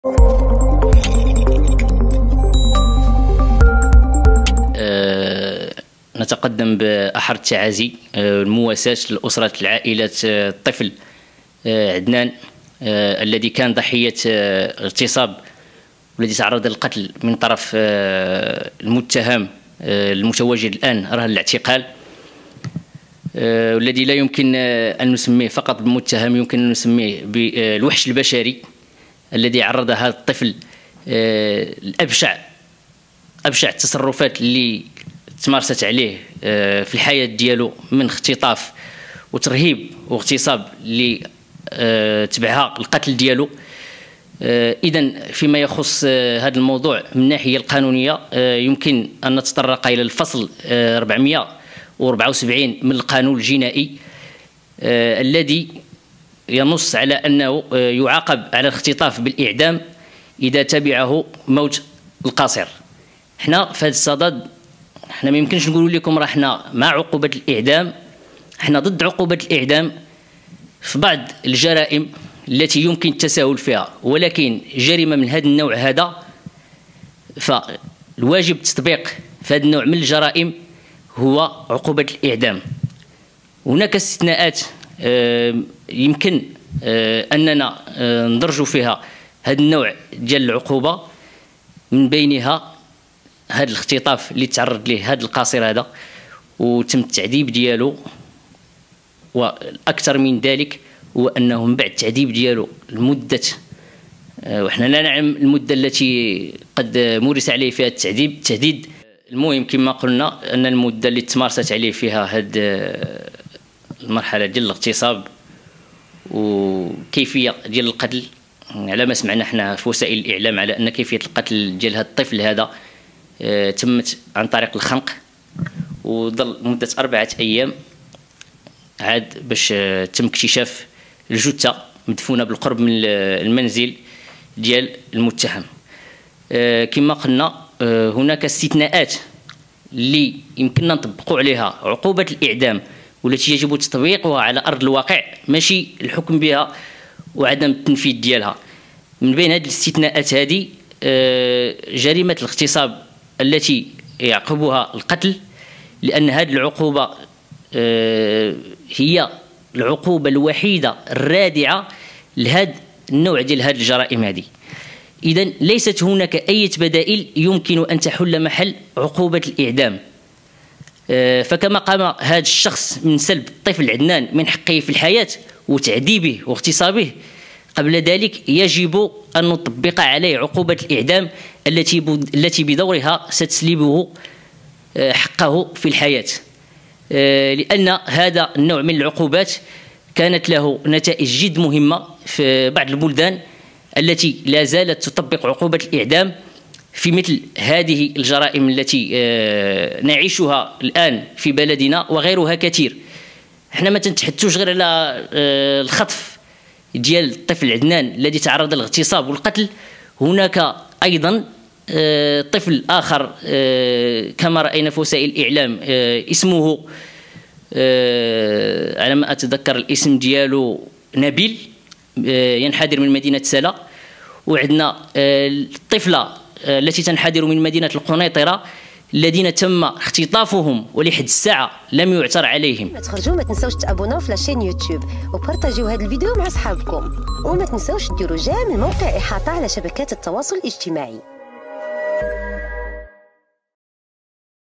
نتقدم بأحر التعازي والمواساة لأسرة العائلة الطفل عدنان الذي كان ضحية اغتصاب والذي تعرض للقتل من طرف المتهم المتواجد الآن رهن الاعتقال، والذي لا يمكن أن نسميه فقط بالمتهم، يمكن أن نسميه بالوحش البشري الذي عرض هذا الطفل الأبشع التصرفات اللي تمارست عليه في الحياة ديالو من اختطاف وترهيب واغتصاب اللي تبعها القتل ديالو. إذن فيما يخص هذا الموضوع من الناحية القانونية يمكن أن نتطرق إلى الفصل 474 من القانون الجنائي الذي ينص على أنه يعاقب على الاختطاف بالإعدام إذا تبعه موت القاصر. حنا في هذا الصدد حنا ما يمكنش نقول لكم راه حنا مع عقوبة الإعدام، حنا ضد عقوبة الإعدام في بعض الجرائم التي يمكن التساهل فيها، ولكن جريمة من هذا النوع هذا فالواجب التطبيق في هذا النوع من الجرائم هو عقوبة الإعدام. هناك استثناءات يمكن أننا ندرج فيها هذا النوع ديال العقوبة، من بينها هذا الاختطاف اللي تعرض ليه هذا القاصر هذا وتم التعذيب ديالو، والاكثر من ذلك هو انه من بعد التعذيب ديالو المده، وحنا لا نعلم المده التي قد مورس عليه فيها التهديد. المهم كما قلنا ان المده اللي تمارست عليه فيها هذه المرحله ديال الاغتصاب وكيفيه ديال القتل، على ما سمعنا حنا في وسائل الاعلام على ان كيفيه القتل ديال هذا الطفل هذا تمت عن طريق الخنق، وظل مدة 4 أيام عاد باش تم اكتشاف الجثة مدفونة بالقرب من المنزل ديال المتهم. كما قلنا هناك استثناءات اللي يمكننا نطبقوا عليها عقوبة الإعدام والتي يجب تطبيقها على أرض الواقع، ماشي الحكم بها وعدم التنفيذ ديالها. من بين هذه الاستثناءات هذه جريمة الاغتصاب التي يعقبها القتل، لأن هذه العقوبة هي العقوبة الوحيدة الرادعة لهذا النوع ديال هذه الجرائم هذه. إذن ليست هناك أي بدائل يمكن أن تحل محل عقوبة الإعدام. فكما قام هذا الشخص من سلب الطفل عدنان من حقه في الحياة وتعذيبه واغتصابه، قبل ذلك يجب أن نطبق عليه عقوبة الإعدام التي بدورها ستسلبه حقه في الحياة، لأن هذا النوع من العقوبات كانت له نتائج جد مهمة في بعض البلدان التي لا زالت تطبق عقوبة الإعدام في مثل هذه الجرائم التي نعيشها الآن في بلدنا وغيرها كثير. احنا ما تنتحدثوش غير على الخطف ديال الطفل عدنان الذي تعرض للاغتصاب والقتل، هناك أيضا طفل آخر كما رأينا في وسائل الإعلام اسمه على ما أتذكر الاسم ديالو نبيل، ينحدر من مدينة سلا، وعندنا الطفلة التي تنحدر من مدينة القنيطرة الذين تم اختطافهم ولحد الساعة لم يعثر عليهم. ما تخرجوا، ما تنساوش تابوناو في لاشين يوتيوب وبارطاجيو هذا الفيديو مع اصحابكم، وما تنساوش ديروا جيم الموقع إحاطة على شبكات التواصل الاجتماعي.